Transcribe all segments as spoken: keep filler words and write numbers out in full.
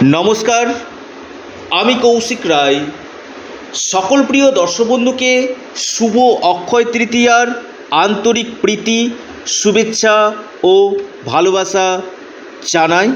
নমস্কার, আমি কৌশিক রায়। সকল প্রিয় দর্শক বন্ধুকে শুভ অক্ষয় তৃতীয়ার আন্তরিক প্রীতি, শুভেচ্ছা ও ভালোবাসা জানাই।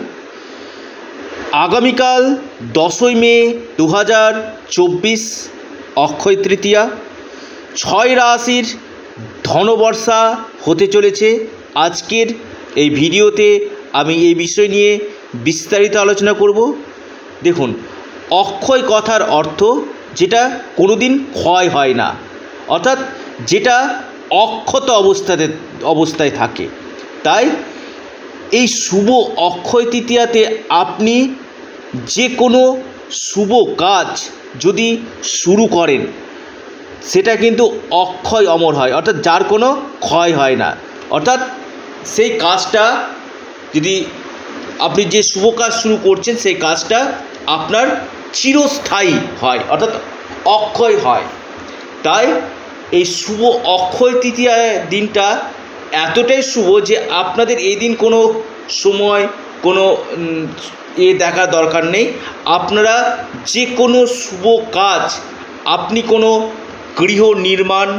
আগামীকাল দশই মে দু হাজার চব্বিশ অক্ষয় তৃতীয়া। ছয় রাশির ধনবর্ষা হতে চলেছে। আজকের এই ভিডিওতে আমি এই বিষয় নিয়ে বিস্তারিত আলোচনা করব। দেখুন, অক্ষয় কথার অর্থ যেটা কোনোদিন ক্ষয় হয় না, অর্থাৎ যেটা অক্ষত অবস্থাতে অবস্থায় থাকে। তাই এই শুভ অক্ষয় তৃতীয়াতে আপনি যে কোনো শুভ কাজ যদি শুরু করেন সেটা কিন্তু অক্ষয় অমর হয়, অর্থাৎ যার কোনো ক্ষয় হয় না। অর্থাৎ সেই কাজটা যদি আপনি যে শুভ কাজ শুরু করছেন সেই কাজটা আপনার চিরস্থায়ী হয়, অর্থাৎ অক্ষয় হয়। তাই এই শুভ অক্ষয় তৃতীয়া দিনটা এতটাই শুভ যে আপনাদের এই দিন কোনো সময় কোনো এ দেখার দরকার নেই। আপনারা যে কোনো শুভ কাজ, আপনি কোনো গৃহ নির্মাণ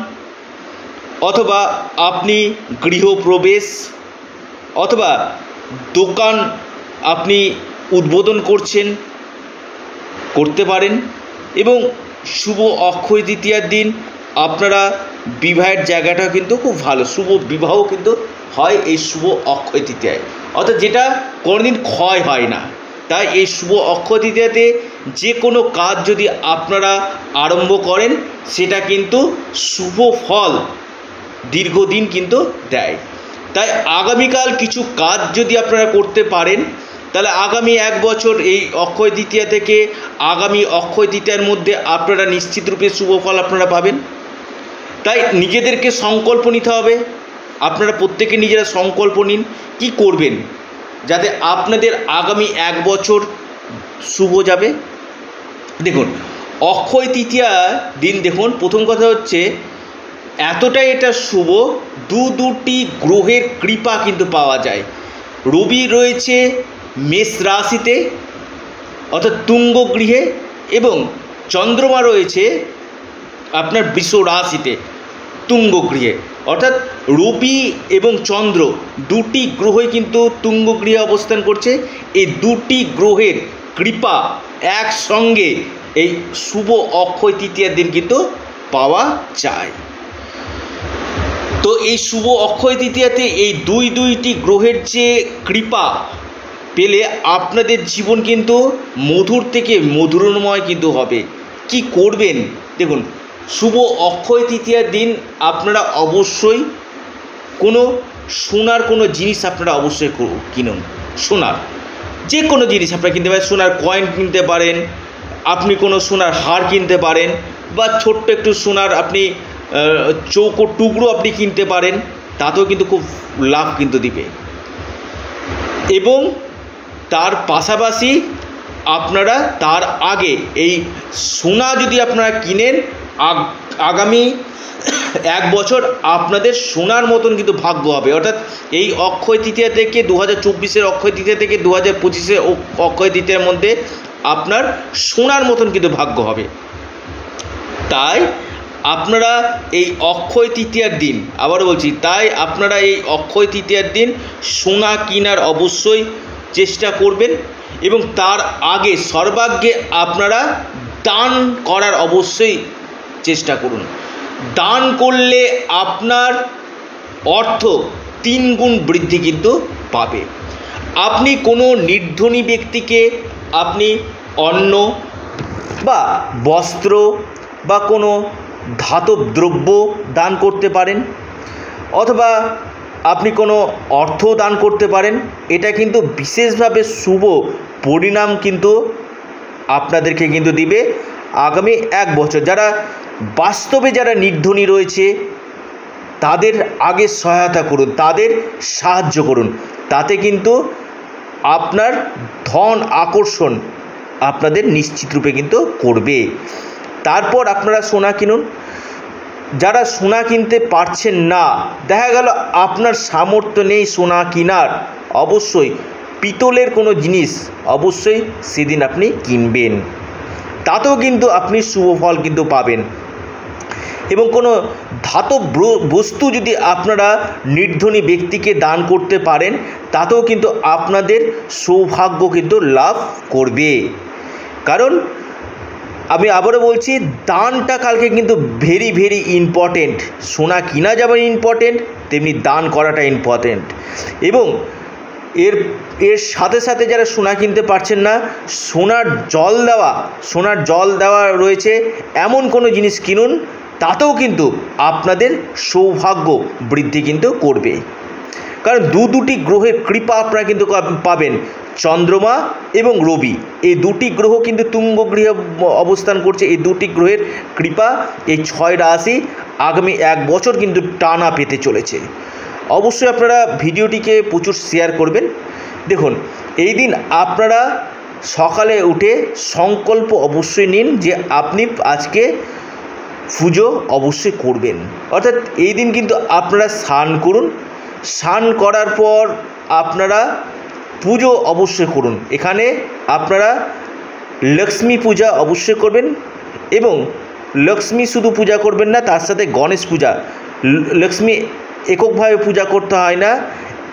অথবা আপনি গৃহপ্রবেশ অথবা দোকান আপনি উদ্বোধন করছেন, করতে পারেন। এবং শুভ অক্ষয় তৃতীয়ার দিন আপনারা বিবাহের জায়গাটা কিন্তু খুব ভালো, শুভ বিবাহ কিন্তু হয় এই শুভ অক্ষয় তৃতীয়ায়, অর্থাৎ যেটা কোনোদিন ক্ষয় হয় না। তাই এই শুভ অক্ষয় তৃতীয়াতে যে কোনো কাজ যদি আপনারা আরম্ভ করেন সেটা কিন্তু শুভ ফল দীর্ঘদিন কিন্তু দেয়। তাই আগামীকাল কিছু কাজ যদি আপনারা করতে পারেন তাহলে আগামী এক বছর এই অক্ষয় তৃতীয়া থেকে আগামী অক্ষয় তৃতীয়ার মধ্যে আপনারা নিশ্চিত রূপে শুভ ফল আপনারা পাবেন। তাই নিজেদেরকে সংকল্প নিতে হবে। আপনারা প্রত্যেকে নিজেরা সংকল্প নিন কি করবেন যাতে আপনাদের আগামী এক বছর শুভ যাবে। দেখুন, অক্ষয় তৃতীয়া দিন দেখুন, প্রথম কথা হচ্ছে এতটাই এটা শুভ, দু দুটি গ্রহের কৃপা কিন্তু পাওয়া যায়। রবি রয়েছে মেষ রাশিতে অর্থাৎ তুঙ্গ গৃহে, এবং চন্দ্রমা রয়েছে আপনার বৃষ রাশিতে তুঙ্গ গৃহে। অর্থাৎ রবি এবং চন্দ্র দুটি গ্রহই কিন্তু তুঙ্গ গৃহে অবস্থান করছে। এই দুটি গ্রহের কৃপা একসঙ্গে এই শুভ অক্ষয় তৃতীয়ার দিন কিন্তু পাওয়া যায়। তো এই শুভ অক্ষয় তৃতীয়াতে এই দুই দুইটি গ্রহের যে কৃপা পেলে আপনাদের জীবন কিন্তু মধুর থেকে মধুরময় কিন্তু হবে। কি করবেন দেখুন, শুভ অক্ষয় তৃতীয়ার দিন আপনারা অবশ্যই কোনো সোনার কোনো জিনিস আপনারা অবশ্যই কিনুন। সোনার যে কোনো জিনিস আপনারা কিনতে পারেন, সোনার কয়েন কিনতে পারেন, আপনি কোনো সোনার হার কিনতে পারেন, বা ছোট্ট একটু সোনার আপনি চৌকো টুকরো আপনি কিনতে পারেন, তাতেও কিন্তু খুব লাভ কিন্তু দিবে। এবং তার পাশাপাশি আপনারা তার আগে এই সোনা যদি আপনারা কিনেন, আগামী এক বছর আপনাদের সোনার মতন কিন্তু ভাগ্য হবে। অর্থাৎ এই অক্ষয় তৃতীয়া থেকে দু হাজার চব্বিশের অক্ষয় তৃতীয়া থেকে দু হাজার পঁচিশের অক্ষয় তৃতীয়ার মধ্যে আপনার সোনার মতন কিন্তু ভাগ্য হবে। তাই আপনারা এই অক্ষয় তৃতীয়ার দিন, আবারও বলছি, তাই আপনারা এই অক্ষয় তৃতীয়ার দিন সোনা কেনার অবশ্যই চেষ্টা করবেন। এবং তার আগে সর্বাগ্যে আপনারা দান করার অবশ্যই চেষ্টা করুন। দান করলে আপনার অর্থ তিন গুণ বৃদ্ধি কিন্তু পাবে। আপনি কোনো নির্ধনী ব্যক্তিকে আপনি অন্ন বা বস্ত্র বা কোনো ধাতব দ্রব্য দান করতে পারেন, অথবা আপনি কোনো অর্থ দান করতে পারেন। এটা কিন্তু বিশেষভাবে শুভ পরিণাম কিন্তু আপনাদেরকে কিন্তু দিবে আগামী এক বছর। যারা বাস্তবে যারা নির্ধনী রয়েছে তাদের আগে সহায়তা করুন, তাদের সাহায্য করুন, তাতে কিন্তু আপনার ধন আকর্ষণ আপনাদের নিশ্চিত রূপে কিন্তু করবে। তারপর আপনারা সোনা কিনুন। যারা সোনা কিনতে পারছেন না, দেখা গেল আপনার সামর্থ্য নেই সোনা কেনার, অবশ্যই পিতলের কোনো জিনিস অবশ্যই সেদিন আপনি কিনবেন, তাতেও কিন্তু আপনি শুভ ফল কিন্তু পাবেন। এবং কোনো ধাতব বস্তু যদি আপনারা নির্ধনী ব্যক্তিকে দান করতে পারেন, তাতেও কিন্তু আপনাদের সৌভাগ্য কিন্তু লাভ করবে। কারণ আমি আবারও বলছি, দানটা কালকে কিন্তু ভেরি ভেরি ইম্পর্টেন্ট। সোনা কিনা যেমন ইম্পর্টেন্ট, তেমনি দান করাটা ইম্পর্টেন্ট। এবং এর এর সাথে সাথে যারা সোনা কিনতে পারছেন না, সোনার জল দেওয়া সোনার জল দেওয়া রয়েছে এমন কোনো জিনিস কিনুন, তাতেও কিন্তু আপনাদের সৌভাগ্য বৃদ্ধি কিন্তু করবে। কারণ দু দুটি গ্রহের কৃপা আপনারা কিন্তু পাবেন, চন্দ্রমা এবং রবি, এই দুটি গ্রহ কিন্তু তুঙ্গ গৃহে অবস্থান করছে। এই দুটি গ্রহের কৃপা এই ছয় রাশি আগামী এক বছর কিন্তু টানা পেতে চলেছে। অবশ্যই আপনারা ভিডিওটিকে প্রচুর শেয়ার করবেন। দেখুন, এই দিন আপনারা সকালে উঠে সংকল্প অবশ্যই নিন যে আপনি আজকে পুজো অবশ্যই করবেন। অর্থাৎ এই দিন কিন্তু আপনারা স্নান করুন, স্নান করার পর আপনারা পুজো অবশ্যই করুন। এখানে আপনারা লক্ষ্মী পূজা অবশ্যই করবেন, এবং লক্ষ্মী শুধু পূজা করবেন না, তার সাথে গণেশ পূজা। লক্ষ্মী এককভাবে পূজা করতে হয় না,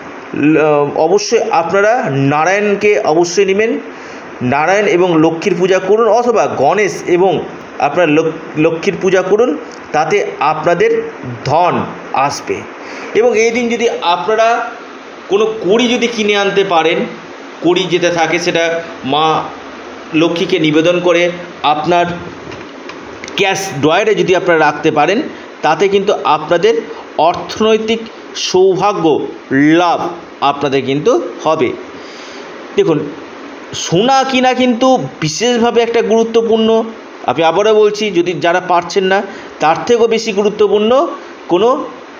অবশ্যই আপনারা নারায়ণকে অবশ্যই নেবেন, নারায়ণ এবং লক্ষ্মীর পূজা করুন, অথবা গণেশ এবং আপনার লক্ষ্মীর পূজা করুন, তাতে আপনাদের ধন আসবে। এবং এই দিন যদি আপনারা কোনো কড়ি যদি কিনে আনতে পারেন, কড়ি যেটা থাকে সেটা মা লক্ষ্মীকে নিবেদন করে আপনার ক্যাশ ড্রয়ারে যদি আপনারা রাখতে পারেন, তাতে কিন্তু আপনাদের অর্থনৈতিক সৌভাগ্য লাভ আপনাদের কিন্তু হবে। দেখুন, সোনা কিনা কিন্তু বিশেষভাবে একটা গুরুত্বপূর্ণ। আমি আবারও বলছি, যদি যারা পারছেন না, তার থেকেও বেশি গুরুত্বপূর্ণ কোনো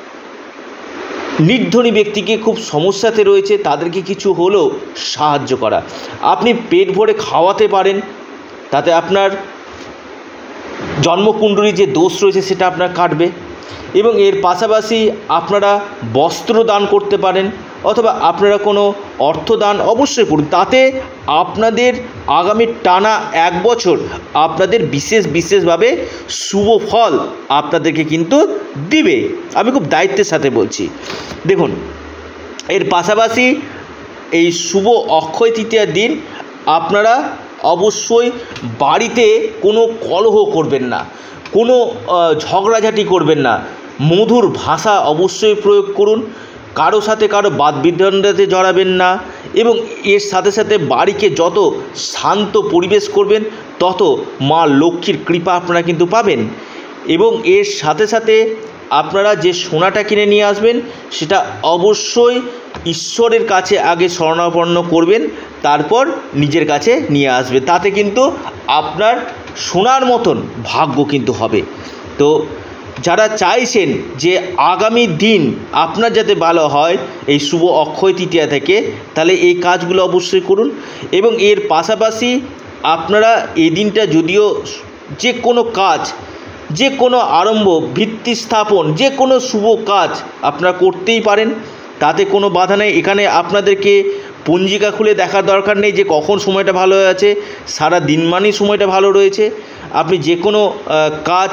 নির্ধনী ব্যক্তিকে খুব সমস্যাতে রয়েছে, তাদেরকে কিছু হলেও সাহায্য করা। আপনি পেট ভরে খাওয়াতে পারেন, তাতে আপনার জন্মকুণ্ডলী যে দোষ রয়েছে সেটা আপনার কাটবে। এবং এর পাশাপাশি আপনারা বস্ত্র দান করতে পারেন, অথবা আপনারা কোনো অর্থ দান অবশ্যই করুন, তাতে আপনাদের আগামী টানা এক বছর আপনাদের বিশেষ বিশেষভাবে শুভ ফল আপনাদেরকে কিন্তু দিবে। আমি খুব দায়িত্বের সাথে বলছি। দেখুন, এর পাশাপাশি এই শুভ অক্ষয় তৃতীয়ার দিন আপনারা অবশ্যই বাড়িতে কোনো কলহ করবেন না, কোনো ঝগড়াঝাটি করবেন না, মধুর ভাষা অবশ্যই প্রয়োগ করুন, কারো সাথে কারো বাদ বিতণ্ডাতে জড়াবেন না। এবং এর সাথে সাথে বাড়িকে যত শান্ত পরিবেশ করবেন, তত মা লক্ষ্মীর কৃপা আপনারা কিন্তু পাবেন। এবং এর সাথে সাথে আপনারা যে সোনাটা কিনে নিয়ে আসবেন, সেটা অবশ্যই ঈশ্বরের কাছে আগে শরণাপন্ন করবেন, তারপর নিজের কাছে নিয়ে আসবেন। তাতে কিন্তু আপনার সোনার মতন ভাগ্য কিন্তু হবে। তো যারা চাইছেন যে আগামী দিন আপনার যাতে ভালো হয় এই শুভ অক্ষয় তৃতীয়া থেকে, তাহলে এই কাজগুলো অবশ্যই করুন। এবং এর পাশাপাশি আপনারা এই দিনটা যদিও যে কোনো কাজ, যে কোনো আরম্ভ, ভিত্তি স্থাপন, যে কোনো শুভ কাজ আপনারা করতেই পারেন, তাতে কোনো বাধা নেই। এখানে আপনাদেরকে পঞ্জিকা খুলে দেখার দরকার নেই যে কখন সময়টা ভালো হয়ে আছে, সারা দিনমানই সময়টা ভালো রয়েছে। আপনি যে কোনো কাজ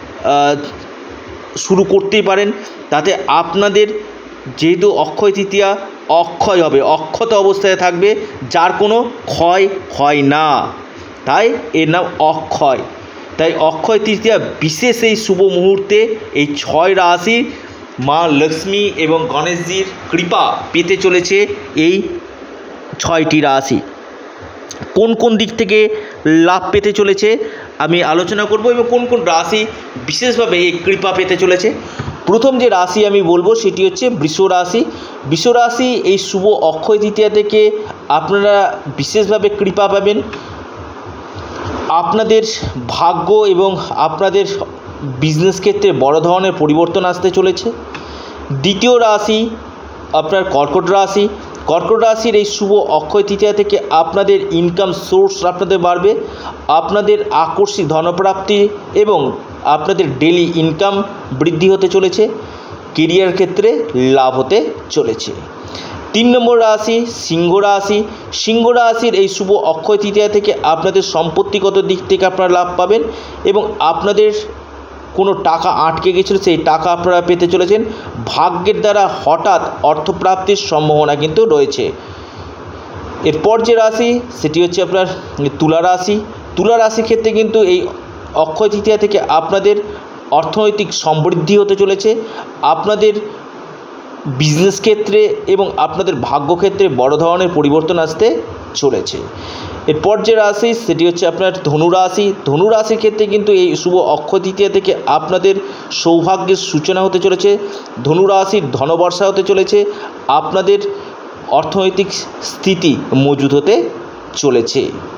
শুরু করতেই পারেন, তাতে আপনাদের যেহেতু অক্ষয় তৃতীয়া অক্ষয় হবে, অক্ষত অবস্থায় থাকবে, যার কোনো ক্ষয় হয় না, তাই এর নাম অক্ষয়। তাই অক্ষয় তৃতীয়া বিশেষ এই শুভ মুহূর্তে এই ছয় রাশি মা লক্ষ্মী এবং গণেশজির কৃপা পেতে চলেছে। এই ছয়টি রাশি কোন কোন দিক থেকে লাভ পেতে চলেছে আমি আলোচনা করব, এবং কোন কোন রাশি বিশেষভাবে এই কৃপা পেতে চলেছে। প্রথম যে রাশি আমি বলবো সেটি হচ্ছে বৃষ রাশি। বৃষ রাশি এই শুভ অক্ষয় তৃতীয়া থেকে আপনারা বিশেষভাবে কৃপা পাবেন। আপনাদের ভাগ্য এবং আপনাদের বিজনেস ক্ষেত্রে বড় ধরনের পরিবর্তন আসতে চলেছে। দ্বিতীয় রাশি আপনার কর্কট রাশি। কর্কট রাশির এই শুভ অক্ষয় তৃতীয়া থেকে আপনাদের ইনকাম সোর্স আপনাদের বাড়বে, আপনাদের আকস্মিক ধনপ্রাপ্তি এবং আপনাদের ডেলি ইনকাম বৃদ্ধি হতে চলেছে, কেরিয়ার ক্ষেত্রে লাভ হতে চলেছে। তিন নম্বর রাশি সিংহ রাশি। সিংহ রাশির এই শুভ অক্ষয় তৃতীয়া থেকে আপনাদের সম্পত্তিগত দিক থেকে আপনারা লাভ পাবেন এবং আপনাদের কোনো টাকা আটকে গেছিলো সেই টাকা আপনারা পেতে চলেছেন। ভাগ্যের দ্বারা হঠাৎ অর্থপ্রাপ্তির সম্ভাবনা কিন্তু রয়েছে। এরপর যে রাশি সেটি হচ্ছে আপনার তুলা রাশি। তুলা রাশির ক্ষেত্রে কিন্তু এই অক্ষয় তৃতীয়া থেকে আপনাদের অর্থনৈতিক সমৃদ্ধি হতে চলেছে। আপনাদের বিজনেস ক্ষেত্রে এবং আপনাদের ভাগ্যক্ষেত্রে বড় ধরনের পরিবর্তন আসতে চলেছে। এরপর যে রাশি সেটি হচ্ছে আপনার ধনু রাশি। ধনু রাশির ক্ষেত্রে কিন্তু এই শুভ অক্ষয় তৃতীয়া থেকে আপনাদের সৌভাগ্যের সূচনা হতে চলেছে। ধনু রাশির ধনবর্ষা হতে চলেছে। আপনাদের অর্থনৈতিক স্থিতি মজবুত হতে চলেছে।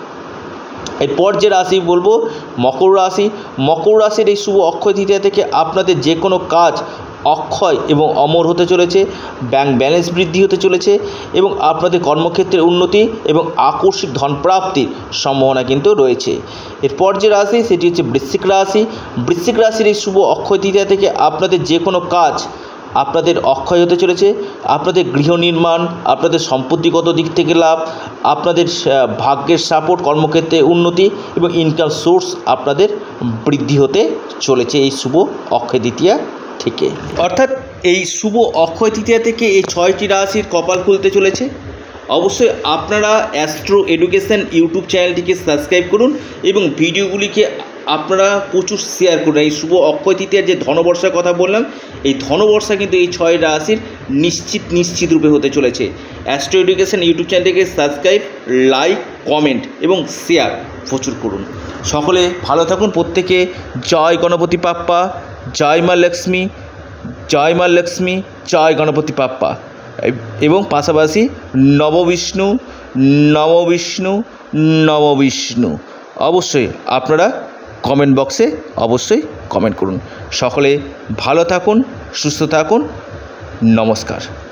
এরপর যে রাশি বলবো মকর রাশি। মকর রাশির এই শুভ অক্ষয় তৃতীয়া থেকে আপনাদের যে কোনো কাজ অক্ষয় এবং অমর হতে চলেছে। ব্যাংক ব্যালেন্স বৃদ্ধি হতে চলেছে এবং আপনাদের কর্মক্ষেত্রে উন্নতি এবং আকস্মিক ধনপ্রাপ্তির সম্ভাবনা কিন্তু রয়েছে। এরপর যে রাশি সেটি হচ্ছে বৃশ্চিক রাশি। বৃশ্চিক রাশির এই শুভ অক্ষয় তৃতীয়া থেকে আপনাদের যে কোনো কাজ আপনাদের অক্ষয় হতে চলেছে। আপনাদের গৃহ নির্মাণ, আপনাদের সম্পত্তিগত দিক থেকে লাভ, আপনাদের ভাগ্যের সাপোর্ট, কর্মক্ষেত্রে উন্নতি এবং ইনকাম সোর্স আপনাদের বৃদ্ধি হতে চলেছে এই শুভ অক্ষয় তৃতীয়া থেকে। অর্থাৎ এই শুভ অক্ষয় তৃতীয়া থেকে এই ছয়টি রাশির কপাল খুলতে চলেছে। অবশ্যই আপনারা অ্যাস্ট্রো এডুকেশন ইউটিউব চ্যানেলটিকে সাবস্ক্রাইব করুন এবং ভিডিওগুলিকে আপনারা প্রচুর শেয়ার করুন। এই শুভ অক্ষয় তৃতীয়ার যে ধনবর্ষার কথা বললাম, এই ধনবর্ষা কিন্তু এই ছয় রাশির নিশ্চিত নিশ্চিত রূপে হতে চলেছে। অ্যাস্ট্রো এডুকেশন ইউটিউব চ্যানেলটিকে সাবস্ক্রাইব, লাইক, কমেন্ট এবং শেয়ার প্রচুর করুন। সকলে ভালো থাকুন। প্রত্যেকে জয় গণপতি বাপ্পা, জয় মা লক্ষ্মী, জয় মা লক্ষ্মী, জয় গণপতি বাপ্পা এবং পাশাপাশি নববিষ্ণু নববিষ্ণু নববিষ্ণু। অবশ্যই আপনারা কমেন্ট বক্সে অবশ্যই কমেন্ট করুন। সকলে ভালো থাকুন, সুস্থ থাকুন। নমস্কার।